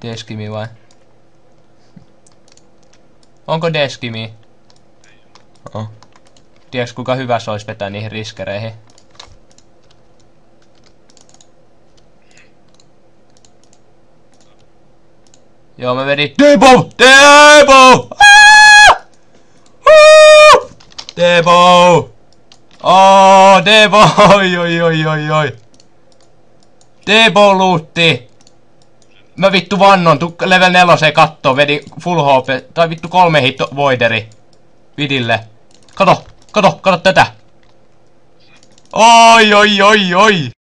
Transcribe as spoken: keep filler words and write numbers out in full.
Deskimi vai? Onko Deskimi? Oh. Tiedätkö kuinka hyvä se olisi vetää niihin riskereihin? Joo, mä vedin Debo! Debo! Debo! Oh, Debo! Oi, oi, oi, oi, oi. Debo luutti! Mä vittu vannon, tuu level neloseen kattoo, vedin full H P, tai vittu kolme hitto voideri. Vidille. Kato, kato, kato tätä! Oi, oi, oi, oi!